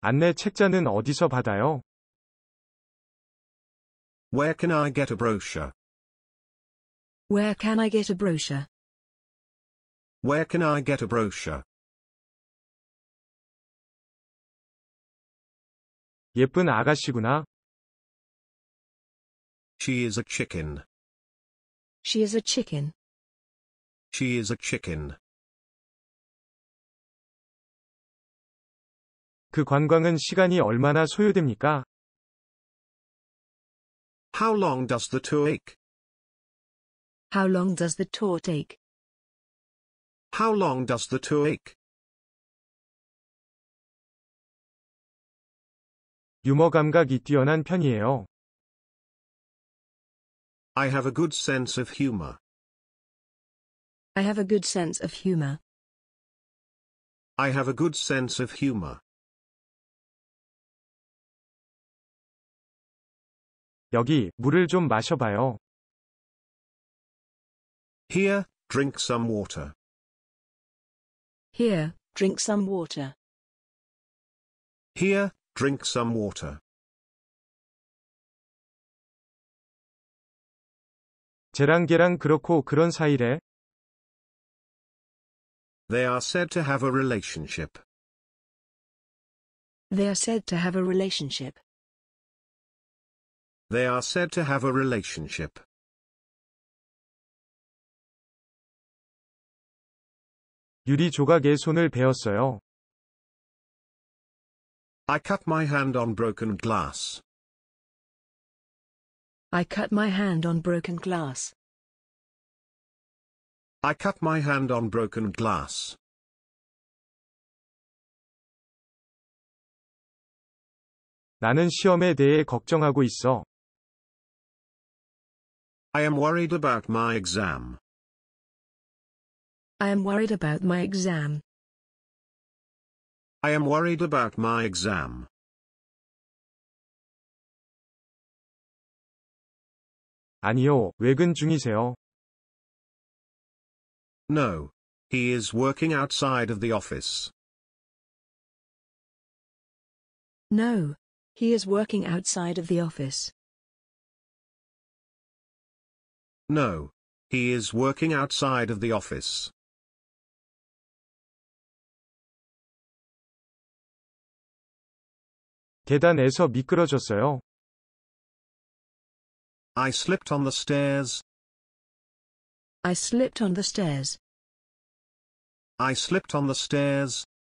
안내 책자는 어디서 받아요? Where can I get a brochure? Where can I get a brochure? Where can I get a brochure? 예쁜 아가씨구나. She is a chicken. She is a chicken. She is a chicken. 그 관광은 시간이 얼마나 소요됩니까? How long does the tour take? How long does the tour take? How long does the tour take? 유머 감각이 뛰어난 편이에요. I have a good sense of humor. I have a good sense of humor. I have a good sense of humor. 여기, 물을 좀 마셔봐요. Here, drink some water. Here, drink some water. Here, drink some water. 쟤랑 걔랑 그렇고 그런 사이래. They are said to have a relationship. They are said to have a relationship. They are said to have a relationship. 유리 조각에 손을 베었어요. I cut my hand on broken glass. I cut my hand on broken glass. I cut my hand on broken glass. 나는 시험에 대해 걱정하고 있어. I am worried about my exam. I am worried about my exam. I am worried about my exam. 아니요, 외근 중이세요. No. He is working outside of the office. No. He is working outside of the office. No. He is working outside of the office. 계단에서 미끄러졌어요. I slipped on the stairs. I slipped on the stairs. I slipped on the stairs.